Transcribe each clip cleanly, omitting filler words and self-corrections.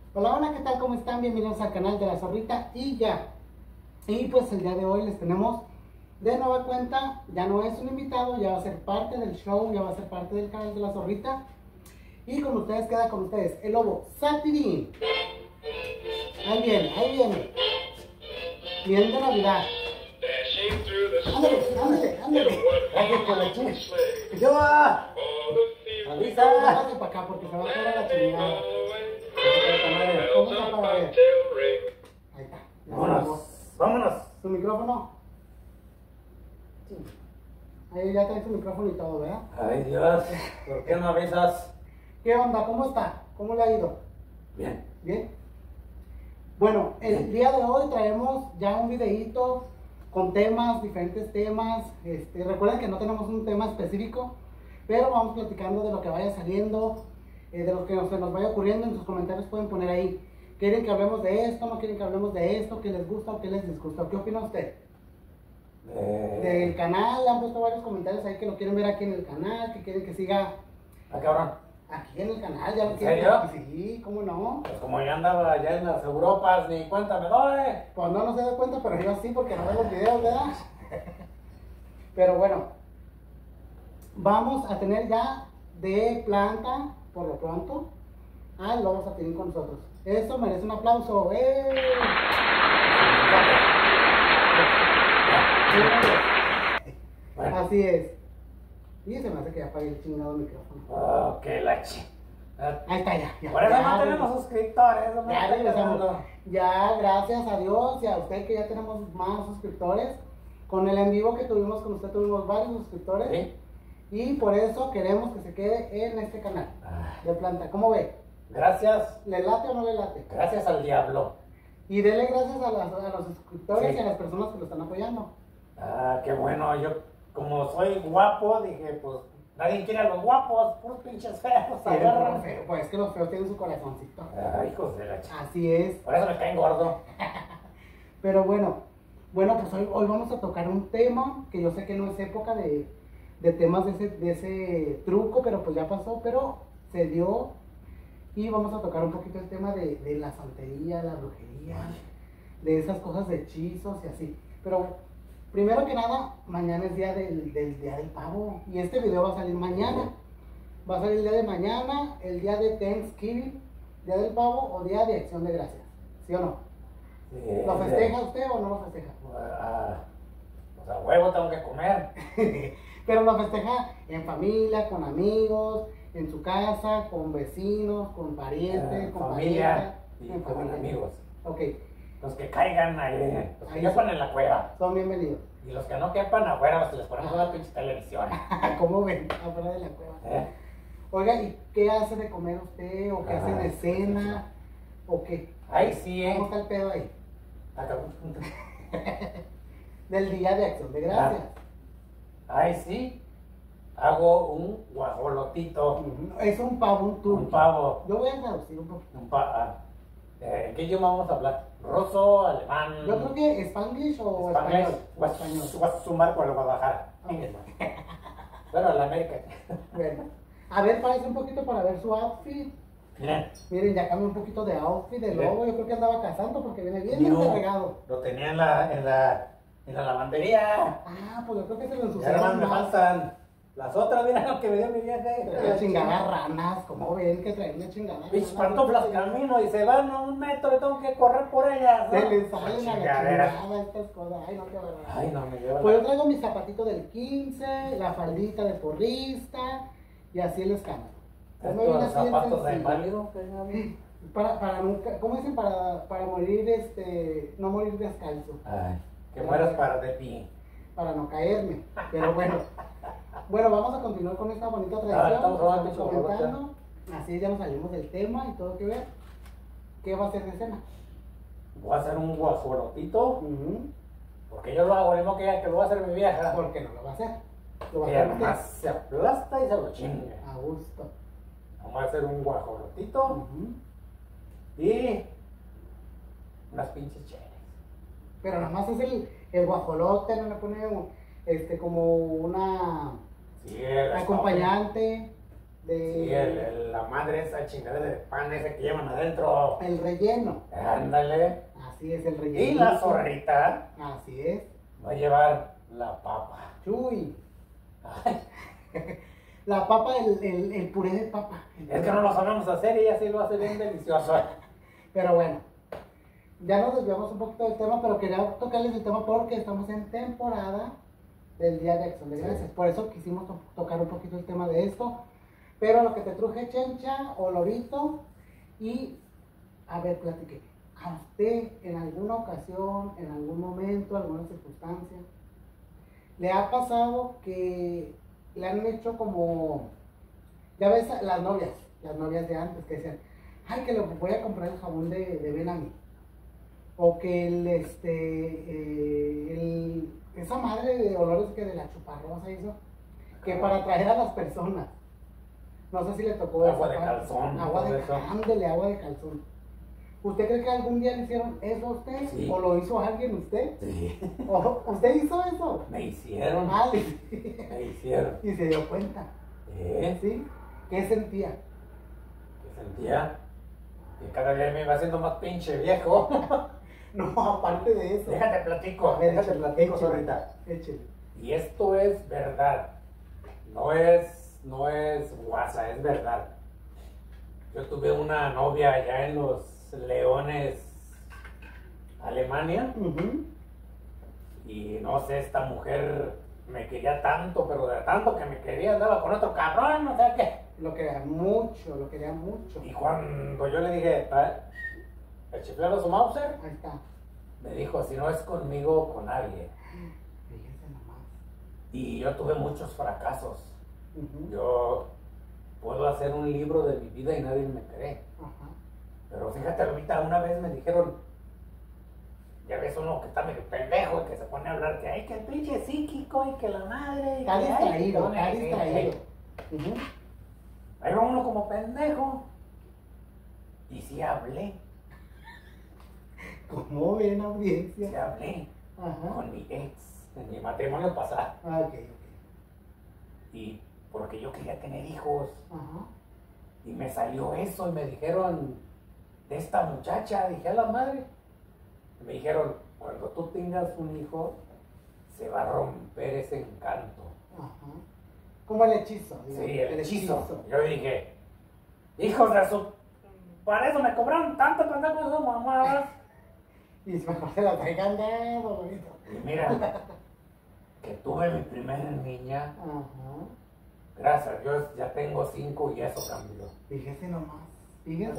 Hola, hola, ¿qué tal? ¿Cómo están? Bienvenidos al canal de La Zorrita y ya. Y pues el día de hoy les tenemos de nueva cuenta, ya no es un invitado, ya va a ser parte del show, ya va a ser parte del canal de La Zorrita. Y con ustedes queda con ustedes el lobo Satirín. Ahí viene, ahí viene. Bien de Navidad. Ándale, ándale, ándale. Gracias por la chica. Yo va. Avisa. Pásate para acá porque se va a caer a la chingada. ¿Cómo está para ver? Ahí está. Vámonos. Vámonos. ¿Su micrófono? Sí. Ahí ya trae su micrófono y todo, ¿verdad? Ay, Dios. ¿Por qué no avisas? ¿Qué onda? ¿Cómo está? ¿Cómo le ha ido? Bien. ¿Bien? Bueno, el día de hoy traemos ya un videíto con temas, diferentes temas. Recuerden que no tenemos un tema específico, pero vamos platicando de lo que vaya saliendo, de lo que se nos vaya ocurriendo. En sus comentarios pueden poner ahí. ¿Quieren que hablemos de esto? ¿No quieren que hablemos de esto? ¿Qué les gusta o qué les disgusta? ¿Qué opina usted? Del canal, han puesto varios comentarios ahí que lo quieren ver aquí en el canal, que quieren que siga cabrón. aquí en el canal. ¿Ya lo ¿En quieren? serio? Sí, ¿cómo no? Pues como yo andaba allá en las Europas, ni cuenta me doy. Pues no se da cuenta, pero yo sí, porque no veo los videos, ¿verdad? Pero bueno, vamos a tener ya de planta, por lo pronto, al lobo Satirín con nosotros. Eso merece un aplauso. Bueno. Así es. Y se me hace que ya apague el chingado micrófono. Oh, qué la chi. Ahí está, ya. Por eso ya, no tenemos suscriptores. No me Ya está regresamos. quedando. Ya, gracias a Dios y a usted que ya tenemos más suscriptores. Con el en vivo que tuvimos con usted tuvimos varios suscriptores. ¿Sí? Y por eso queremos que se quede en este canal de planta. ¿Cómo ve? Gracias. ¿Le late o no le late? Gracias al diablo. Y dele gracias a los suscriptores Sí. y a las personas que lo están apoyando. Ah, qué bueno. Yo, como soy guapo, dije, pues nadie quiere a los guapos, puros pinches feos. Sí, Agarran. feo, pues es que los feos tienen su corazoncito. Ay, hijos de la chica. Así es. Por eso me caen gordo. Pero bueno, pues hoy vamos a tocar un tema que yo sé que no es época de temas de ese truco, pero pues ya pasó, pero se dio. Y vamos a tocar un poquito el tema de la santería, la brujería, de esas cosas de hechizos y así. Pero primero que nada, mañana es día del día del pavo. Y este video va a salir mañana. Va a salir el día de mañana, el día de Thanksgiving, día del pavo o día de acción de gracias. ¿Sí o no? ¿Lo festeja usted o no lo festeja? Pues a huevo tengo que comer. Pero lo festeja en familia, con amigos, en su casa, con vecinos, con parientes, con familia y en con familia. amigos. Ok, Los que caigan ahí, los que Ahí quepan sí. en la cueva. son bienvenidos. Y los que no quepan afuera, pues les ponemos una pinche televisión. ¿Cómo ven? Afuera de la cueva. ¿Eh? Oiga, ¿y qué hace de comer usted? ¿O qué hace de cena? ¿O qué? Ahí sí, ¿Cómo está el pedo ahí? Acabó. Del día de acción de gracias. Ahí sí, hago un guajolotito. Ujú. Es un pavo, un turkey. Un pavo. Yo voy a traducir un poquito. ¿Qué idioma vamos a hablar? ¿Ruso, alemán? Yo creo que Spanglish o Spanglish. español. O español. Vas a sumar por el Guadalajara. Ah. Bueno, a la América. Bueno, a ver, parece un poquito para ver su outfit. Miren, Miren, ya cambió un poquito de outfit de lobo. Yo creo que andaba cazando porque viene bien no, descargado. lo tenía en la lavandería. Ah, pues yo creo que se lo Ya ensuciaron nomás me más. faltan las otras, mira lo que me dio mi vieja. Traía chingadas ranas, como ven que traen una chingada. Mis pantuflas camino y se van a 1 metro y tengo que correr por ellas. Se ¿no? les salen a la Chingadera. chingada estas cosas. Ay, no, qué barbaridad. Ay, no, me lleva Pues yo traigo mi zapatito del 15, la faldita de porrista y así el escándalo. Yo me vine Estos así bien zapatos de sencillo. inválido. Para nunca, ¿cómo dicen? Para morir, no morir descalzo. Ay, que mueras para de pie. Para no caerme. Pero bueno. Bueno, vamos a continuar con esta bonita tradición. estamos hablando de Estamos comentando. Así ya nos salimos del tema y todo que ver. ¿Qué va a ser de cena? Voy a hacer un guajolotito. Ujú. Porque yo lo hago, mismo que ella, que lo va a hacer mi vieja. ¿Por qué no lo va a hacer? Lo va a Que hacer usted. además se aplasta y se lo chinga. A gusto. Vamos a hacer un guajolotito Ujú. y unas pinches chelas. Pero nada más es el guajolote, no le pone como una Sí, el acompañante. Sí, la madre esa chingadera de pan ese que llevan adentro. El relleno. Ándale. Así es, el relleno. Y la zorrita Así es. va a llevar la papa. Chuy. La papa, el puré de papa. Es que no lo sabemos hacer y ella sí lo hace bien delicioso. Pero bueno, ya nos desviamos un poquito del tema, pero quería tocarles el tema porque estamos en temporada del Día de Acción de Gracias. Sí. Por eso quisimos tocar un poquito el tema de esto. Pero lo que te truje, Chencha o Lorito, y a ver, platique. ¿A usted en alguna ocasión, en algún momento, alguna circunstancia, le ha pasado que le han hecho como, ya ves, las novias de antes que decían, ay, que le voy a comprar el jabón de Benami, o que esa madre de olores que de la chuparrosa hizo, que para atraer a las personas, no sé si le tocó agua de calzón, agua de calzón. ¿Usted cree que algún día le hicieron eso a usted? Sí. ¿O lo hizo alguien usted? Sí. ¿O usted hizo eso? Me hicieron. Ah, me hicieron. Y se dio cuenta. ¿Sí? ¿Qué sentía? ¿Qué sentía? Que cada día me iba haciendo más pinche viejo. No, aparte de eso. Déjate platico, déjate platico ahorita. Échale. Y esto es verdad. No es guasa, es verdad. Yo tuve una novia allá en Los Leones, Alemania. Y no sé, esta mujer me quería tanto, pero de tanto que me quería, andaba con otro cabrón, no sé qué. Lo quería mucho. Y cuando yo le dije, ¿el chiflero su Mauser? Ahí está. Me dijo, si no es conmigo, con alguien. Fíjese nomás. Y yo tuve muchos fracasos. Yo puedo hacer un libro de mi vida y nadie me cree. Pero fíjate, ahorita una vez me dijeron, ya ves uno que está medio pendejo y que se pone a hablar que hay que el pinche psíquico y que la madre. Está distraído. Ahí va uno como pendejo. Y sí hablé. ¿Cómo ven, audiencia? Sí hablé con mi ex en mi matrimonio pasado. Ok. Y porque yo quería tener hijos. Y me salió eso y me dijeron de esta muchacha, dije a la madre. Y me dijeron, cuando tú tengas un hijo, se va a romper ese encanto. Como el hechizo. Digamos. Sí, el hechizo. Yo dije, hijos de su... Para eso me cobraron tanto pendejo de su mamá. Y mejor se la traigan de bonito. Y mira, que tuve mi primera niña. Gracias a Dios ya tengo 5 y eso cambió. Fíjese nomás.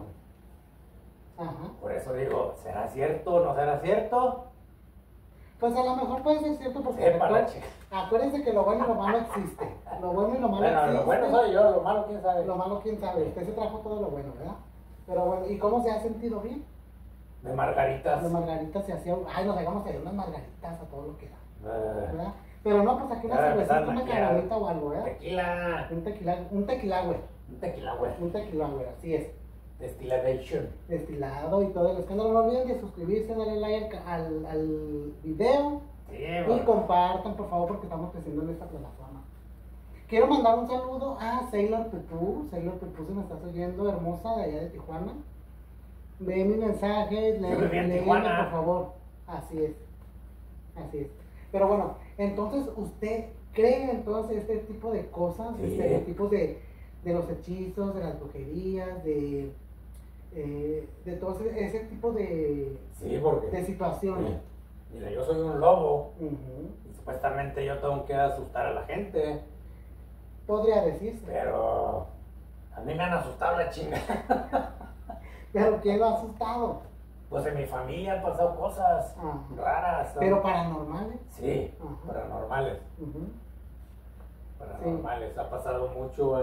Por eso digo, ¿será cierto o no será cierto? Pues a lo mejor puede ser cierto porque acuérdense que lo bueno y lo malo existe. Lo bueno y lo malo existe. Lo bueno soy yo, lo malo quién sabe. Lo malo quién sabe. Usted se trajo todo lo bueno, ¿verdad? Pero bueno, ¿y cómo se ha sentido bien? De margaritas. De margaritas se hacía. Ay, nos dejamos de unas margaritas a todo lo que da. ¿Verdad? Pero no, pues aquí una cervecita, una caramita o algo, ¿verdad? Tequila. Un tequila, güey. Un tequila, güey, así es. Destilado y todo el escándalo. No olviden de suscribirse, darle like al video. Sí, y compartan, por favor, porque estamos creciendo en esta plataforma. Quiero mandar un saludo a Sailor Pepú. Sailor Pepú, si me estás oyendo, hermosa, de allá de Tijuana. Ve mis mensajes, léeme, por favor. Así es. Pero bueno, entonces, ¿usted cree en todo este tipo de cosas? Estereotipos de los hechizos, de las brujerías, de todo ese tipo de situaciones. Mira, yo soy un lobo y supuestamente yo tengo que asustar a la gente. Podría decirse. Pero a mí me han asustado la chingada. ¿Pero quién lo ha asustado? Pues en mi familia han pasado cosas raras. ¿No? ¿Pero paranormales? Sí, paranormales. Paranormales. Sí. Ha pasado mucho.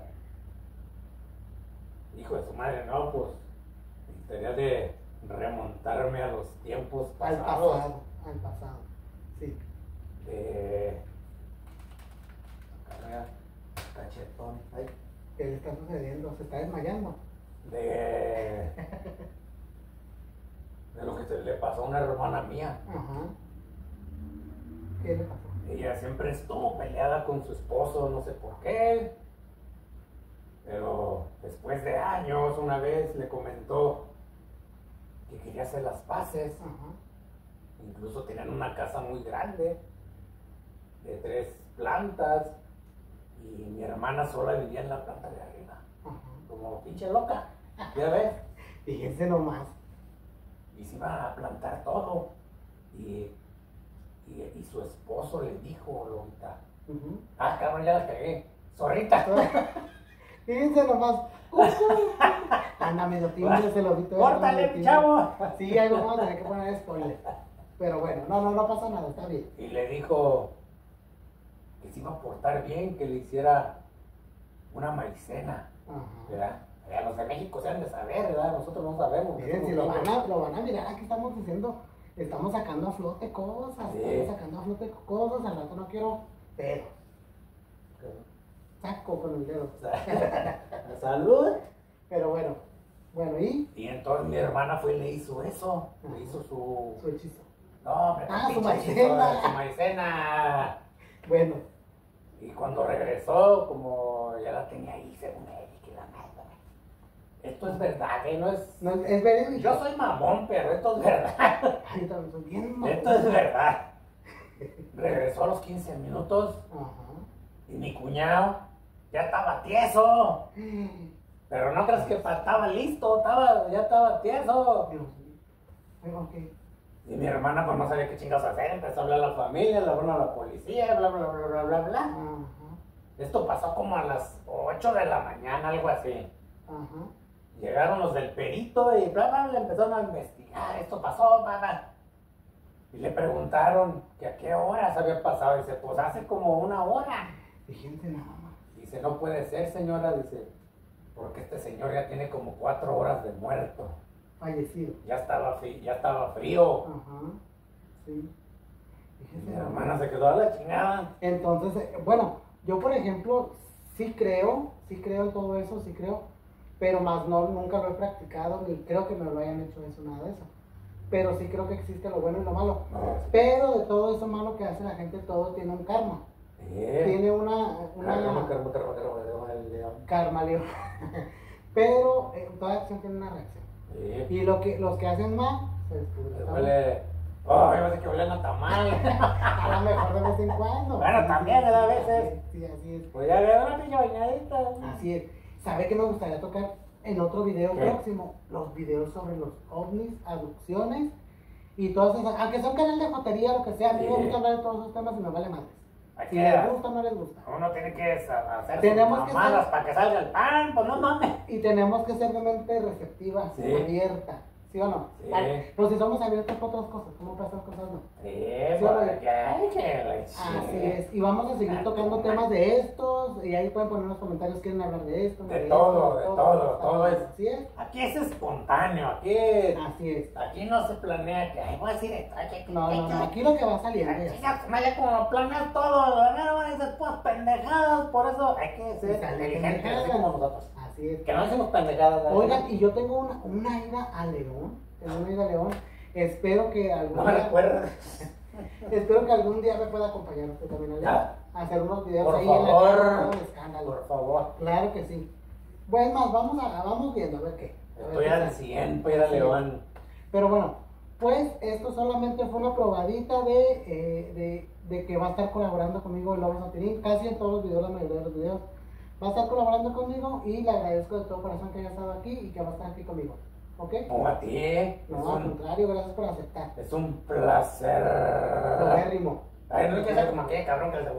Hijo de su madre, no, pues. Sería de remontarme a los tiempos pasados. Al pasado. Sí. Cachetón. Ay. ¿Qué le está sucediendo? ¿Se está desmayando? De lo que le pasó a una hermana mía. ¿Qué le pasó? Ella siempre estuvo peleada con su esposo, no sé por qué. después de años, una vez le comentó que quería hacer las paces. Incluso tenían una casa muy grande, de 3 plantas, y mi hermana sola vivía en la planta de arriba, como pinche loca, ¿ya ves? Fíjense nomás. Y se iban a plantar todo, y su esposo le dijo, Lolita, cabrón, ya la cagué, zorrita. Fíjense nomás. Anda medio timbre ese lobito. ¡Córtale, chavo! Sí, ahí vamos a tener que poner spoiler. Pero bueno, no pasa nada, está bien. Y le dijo que se iba a portar bien, que le hiciera una maicena, ¿verdad? Los de México se han de saber, ¿verdad? Nosotros no sabemos. Miren, si lo van a mirar, aquí estamos diciendo, estamos sacando a flote cosas, al rato no quiero dedos. Saco con el dedo. ¡Salud! Pero bueno, ¿y? Y entonces mi hermana fue y le hizo eso, le hizo su hechizo. No, hombre, su maicena. Su maicena. Bueno. Y cuando regresó, como ya la tenía ahí, según ella, que la madre. Esto es verdad, ¿eh? No es verídico. Yo soy mamón, pero esto es verdad. Ay, yo también soy bien mamón. Esto es verdad. Regresó a los 15 minutos. Y mi cuñado ya estaba tieso. Pero no creas que estaba listo, ya estaba tieso. Okay. Y mi hermana pues no sabía qué chingados hacer, empezó a hablar a la familia, le hablaron a la policía, bla, bla, bla, bla, bla, bla. Esto pasó como a las 8 de la mañana, algo así. Llegaron los del perito y bla, bla, bla, empezaron a investigar, esto pasó, bla, bla. Y le preguntaron que a qué horas había pasado, dice, pues hace como 1 hora. Fíjense nada más. Dice, no puede ser, señora, dice, porque este señor ya tiene como 4 horas de muerto. Fallecido. Ya estaba frío. Sí. Mi hermana se quedó a la chingada. Entonces, bueno, yo por ejemplo, sí creo en todo eso, sí creo, pero más nunca lo he practicado, ni creo que me lo hayan hecho eso, nada de eso. Pero sí creo que existe lo bueno y lo malo. Pero de todo eso malo que hace la gente, todo tiene un karma. Tiene una karma, Leo. Pero toda acción tiene una reacción. Y los que hacen mal, se descubre. Yo sé que huelen a tamal. A lo mejor de vez en cuando. Bueno, también a veces. Sí, así es. Pues ya veo una pinche bañadita. Así es. ¿Sabe qué me gustaría tocar en otro video próximo? Los videos sobre los ovnis, abducciones y todas esas. Aunque sea un canal de jotería, lo que sea, a mí me gusta hablar de todos esos temas y me vale madres. Si les gusta o no les gusta. Uno tiene que hacer mamadas para que salga el pan, pues no mames. Y tenemos que ser de mente receptiva, abierta. ¿Sí o no? Sí. Pues si somos abiertos para otras cosas, ¿cómo para estas cosas no? Así es. Y vamos a seguir tocando temas de estos. Y ahí pueden poner en los comentarios, quieren hablar de esto. De todo es. Así es. Aquí es espontáneo, así es. Aquí no se planea que, ay, voy a decir esto. No, aquí lo que va saliendo. Como planeas todo, no van a decir pues pendejadas, por eso hay que ser inteligentes, así como nosotros. Así es. Que no hacemos pendejadas. Oigan, y yo tengo una ida a León. Espero que algún día me pueda acompañar usted también a León. A hacer unos videos por ahí favor, en el escándalo. Por favor. Claro que sí. Bueno, vamos viendo a ver qué. Estoy al 100 para ir a León. Pero bueno, pues esto solamente fue una probadita de que va a estar colaborando conmigo el Lobo Satirín. Casi en todos los videos, la mayoría de los videos. Va a estar colaborando conmigo y le agradezco de todo corazón que haya estado aquí y que va a estar aquí conmigo. ¿Ok? No, a ti. No, al contrario, gracias por aceptar. Es un placer. Probérrimo. Ay, no hay que ser como aquel cabrón que se...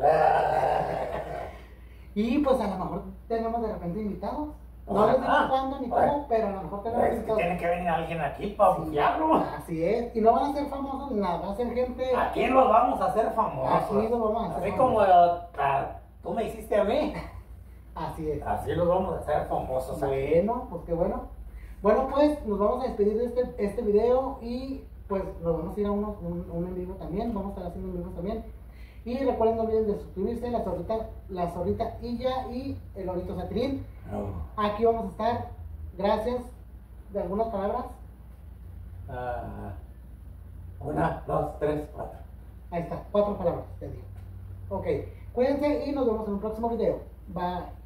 Y pues a lo mejor tenemos de repente invitados. No les digo cuándo ni cómo, pero a lo mejor tenemos invitados. Tiene que venir alguien aquí para bufiarlo. Así es. Y no van a ser famosos ni nada, va a ser gente... Aquí los vamos a hacer famosos. Así los vamos a hacer así famosos. Como tú me hiciste a mí. Así es. Así los vamos a hacer famosos. Bueno, pues qué bueno. Bueno, pues nos vamos a despedir de este video y pues nos vamos a ir a un en vivo también. Vamos a estar haciendo en vivo también. Y recuerden, no olviden de suscribirse, la zorrita Illa y el Lobito Satirín. Aquí vamos a estar. Gracias. ¿De algunas palabras? 1, 2, 3, 4. Ahí está, 4 palabras, te digo. Ok, cuídense y nos vemos en un próximo video. Bye.